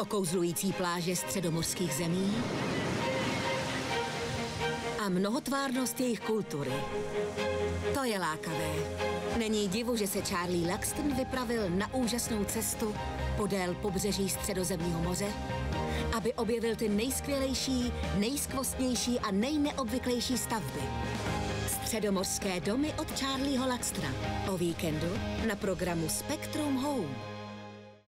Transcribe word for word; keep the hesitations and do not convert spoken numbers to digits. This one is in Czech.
okouzlující pláže středomořských zemí a mnohotvárnost jejich kultury. To je lákavé. Není divu, že se Charlie Luxton vypravil na úžasnou cestu podél pobřeží Středozemního moře, aby objevil ty nejskvělejší, nejskvostnější a nejneobvyklejší stavby. Středomořské domy od Charlieho Luxtona. O víkendu na programu Spektrum Home.